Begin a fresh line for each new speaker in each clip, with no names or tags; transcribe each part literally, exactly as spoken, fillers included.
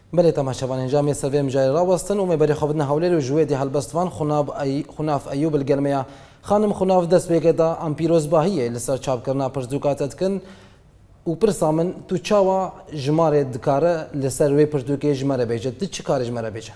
بله تماشاوان انجام سروی مجاری راوستن و میبری خوابدن هولیر و جویدی هلبستوان خناب ای خناف ایوب الگرمیا خانم خناف دست بگدا ام پیروز باهیه لسر چاپ کرنا پرتوکاتت کن و پرسامن تو چاوا جماره دکاره لسر وی پرتوکی جماره بیجه دی چی کار جماره بیجه؟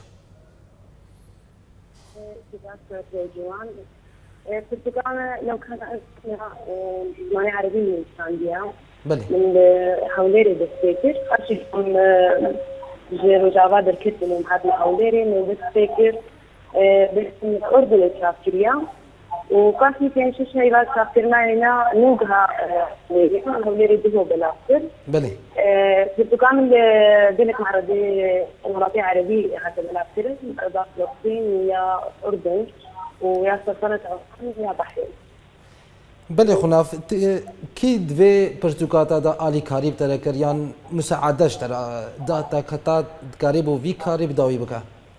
پرتوكان لو كان جمعية عربية من اسكندرية
بله
من هوليري دستيكر أشيكم جيرو جافا دركت من هذا هوليري من دستيكر بس من الأردن الشافكرية وكان في كان شيء شيء بعد شافكرنا هنا نوجها هوليري دهو بلاستر
بله
برتقال من دولة عربية مناطق عربية حتى بلاستر إضافة فلسطين ويا أردن ويا سلطنة عمان ويا بحرين.
بله خناف کی دوی پرتوکاتا دا آلی کاری بتره کریان مساعدش ترا دا تا کتا کاری بو وی کاری بداوی بکه.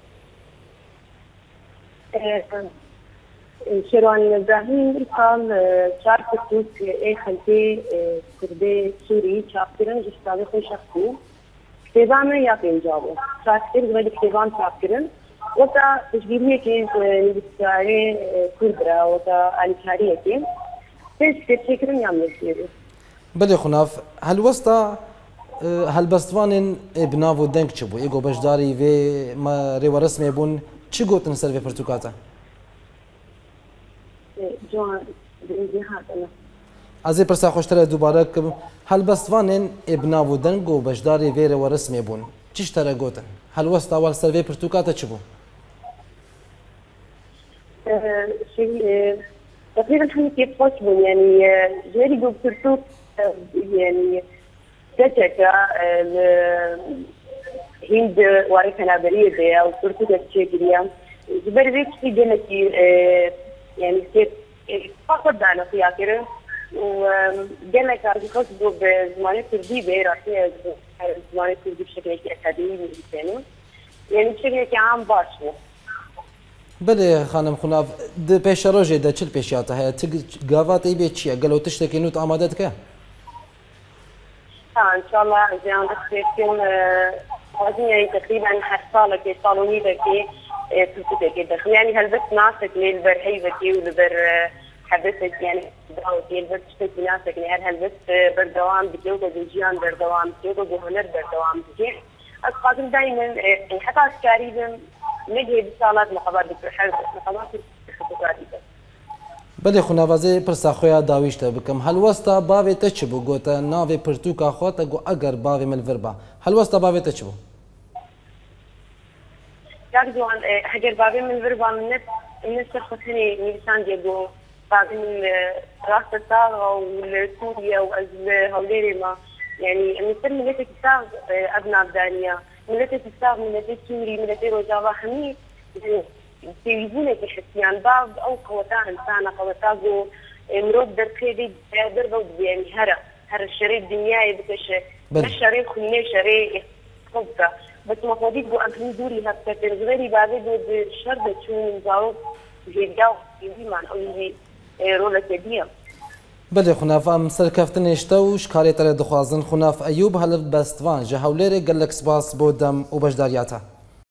شروان إبراهيم قال شارك التوت إيه خلفي كردي سوري شاكرن جستاوي خوش شخصي كتابان يا بينجابو شاكر غير كتابان شاكرن وتا تشبيهية كيس نبتاعي كردرا وتا أليكارية كيس تشكر شكرن يعمل سيرو
بله خناف هل وسطا هل بستوانن ابناو دنگ چبو ایگو بشداری و ما ریو رسمی بون چی گوتن سر و پرتوکاتا؟
جوان بإنجي هاتنا
از پرسا خوشتره دوباره که هل بستوانن ابناو دنگ و بشداری و ریو رسمی بون چیش تره گوتن؟ هل وسطا اول سر و پرتوکاتا چبو؟
شيء تقريبا هم كيف قصبهم يعني جاري جو برتوك يعني تشكا هند وارثنا بريدة أو برتوك تشكريا جبر ريت في جنتي يعني كيف فقد أنا في آخره وجنة كان قصبه بزمان كردي بيراسي زمان كردي بشكل أكاديمي مثلا يعني بشكل عام باشو
بله خانم خناف د پیش روزه د چل پیشاته هي تگ گاوات ای به چیه گلو تشتکی نوت آماده که
ان شاء الله زين تخيل هذه تقريبا حصاله كي صالوني بكي تفتك يعني هل بس ناسك للبرحي بكي ولبر حبستك يعني داوتي البس تشتكي ناسك يعني هل بس بردوام بكي وبجيان بردوام بكي وبهنر بردوام بكي أتقدم دائما يعني حتى عسكري نجي بصالات مخابرات بحرب مخابرات الخطوات.
بله خنوازه پرسا خویا داویشته بکم هل وستا باوی تچبو گوتا ناوی پرتوکا خوتا گو اگر باوی ملوربا هل وستا باوی تچبو
جاكدوان اگر باوی ملوربا من نت الناس خصني نيسان ديجو باوي من راس الصاغة والسوريا وأزل هوليري ما يعني مثل ملتك الصاغ أبناء بدانية ملتك الصاغ ملتك سوري ملتك روجافا حمي تيجونك حسيان باب أو قوتا إنسانة قوتا جو مرود در خيدي در بود يعني هرا هرا الشريط دنياي بكش الشريط خلني شريط قبطة بس ما فضيت جو أنتم دوري هكذا غيري بعدين بود شرط شو نزاو جيجاو يبيمان أو يجي رولا كبيرة
بله خناف ام سرکفتن اشتوش کاری تر دخوازن خناف ایوب هل بستوان جهولیر گلک سپاس بودم و بجداریاتا